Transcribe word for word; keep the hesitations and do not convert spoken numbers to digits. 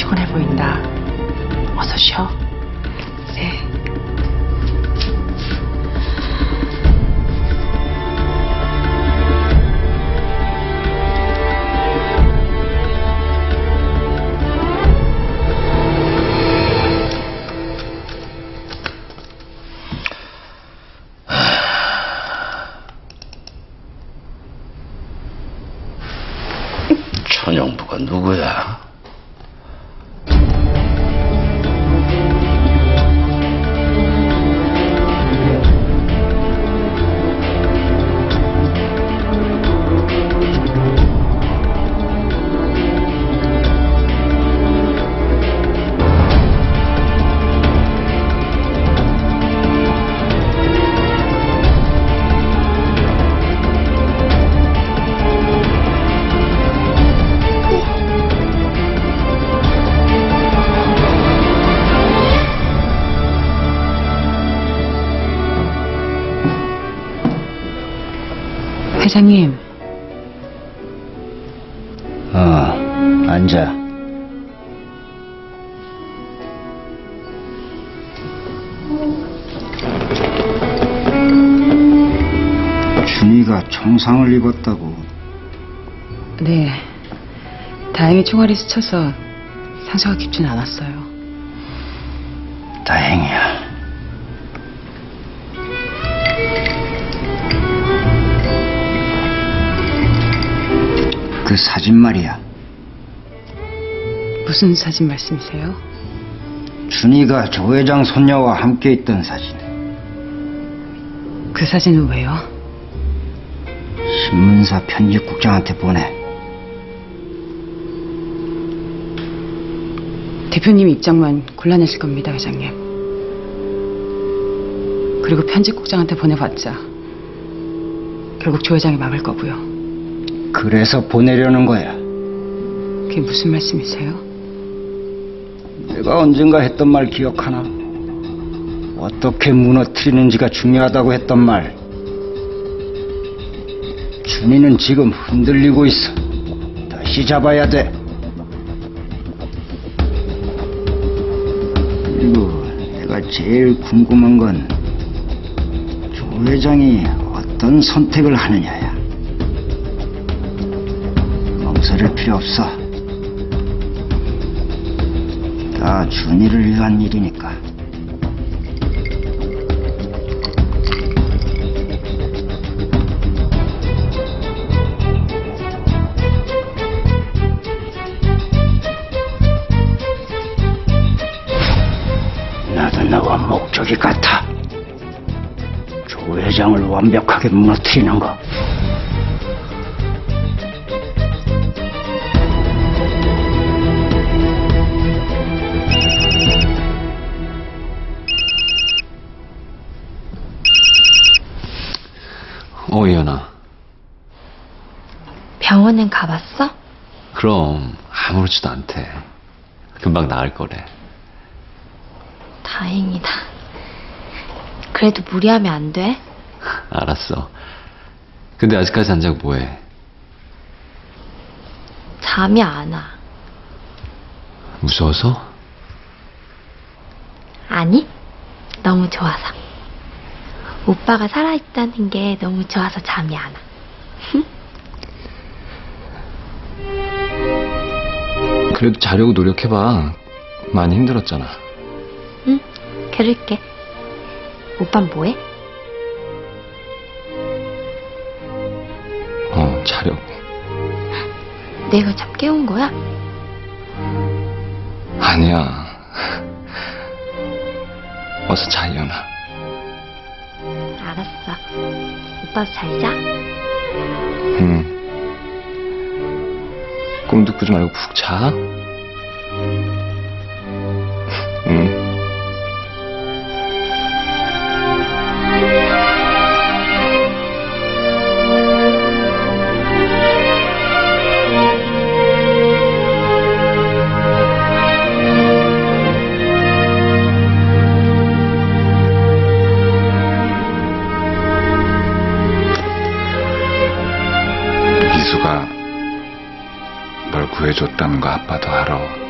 피곤해 보인다. 어서 쉬어. 네. 천영부가 누구야? 회장님. 어, 앉아. 준이가 총상을 입었다고. 네. 다행히 총알이 스쳐서 상처가 깊진 않았어요. 다행이야. 그 사진 말이야. 무슨 사진 말씀이세요? 준이가 조 회장 손녀와 함께 있던 사진. 그 사진은 왜요? 신문사 편집국장한테 보내. 대표님 입장만 곤란했을 겁니다, 회장님. 그리고 편집국장한테 보내봤자 결국 조 회장이 막을 거고요. 그래서 보내려는 거야. 그게 무슨 말씀이세요? 내가 언젠가 했던 말 기억하나? 어떻게 무너뜨리는지가 중요하다고 했던 말. 준이는 지금 흔들리고 있어. 다시 잡아야 돼. 그리고 내가 제일 궁금한 건 조 회장이 어떤 선택을 하느냐야. 망설일 필요 없어. 다 준이를 위한 일이니까. 나도 너와 목적이 같아. 조 회장을 완벽하게 무너뜨리는 거. 어, 이현아. 병원엔 가봤어? 그럼 아무렇지도 않대. 금방 나을 거래. 다행이다. 그래도 무리하면 안 돼? 알았어. 근데 아직까지 안 자고 뭐해? 잠이 안 와. 무서워서? 아니, 너무 좋아서. 오빠가 살아있다는 게 너무 좋아서 잠이 안 와. 그래도 자려고 노력해봐. 많이 힘들었잖아. 응, 그럴게. 오빤 뭐해? 어, 자려고. 내가 잠 깨운 거야? 아니야. 어서 자, 이현아. 알았어. 오빠도 잘 자. 응. 꿈도 꾸지 말고 푹 자. 응. 미수가 널 구해줬다는 거 아빠도 알아.